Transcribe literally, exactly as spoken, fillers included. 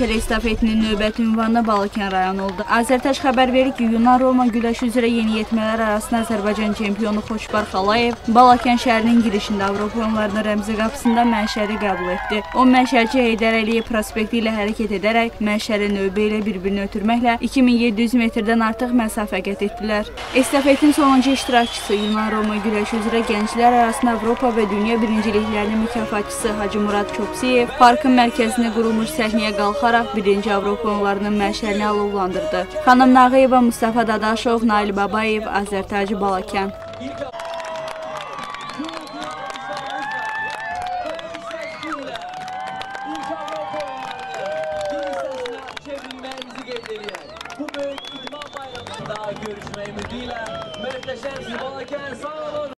metr estafetinin növbəti ünvanına Balakən rayonu oldu. Azərtac xəbər verir ki, Yunan-Roma güləşi üzrə yeniyetmələr arasında Azərbaycan çempionu Xoçbar Xalayev Balakən şəhərinin girişində Avropa oyunlarının rəmzi qapısında məşəri qəbul etdi. O, məşərçi Heydər Əliyev prospekti ilə hərəkət edərək məşəri növbə ilə bir-birini ötürməklə iki min yeddi yüz metrdən artıq məsafə qət etdilər. Estafetin sonuncu iştirakçısı Yunan-Roma güləşi üzrə gənclər arasında Avropa və dünya birinciliklərinin mükafatçısı Hacı Murad Köpsiyev parkın mərkəzində qurulmuş səhnəyə qalxaraq birinci Avropa oyunlarının məşəlini alovlandırdı. Xanım Nağıyeva, Mustafa Dadaşov, Nail Babayev, Azərtac, Balakən. Bu böyük idman bayramında görüşme ümidiyle Möhtəşəm Balakən sağ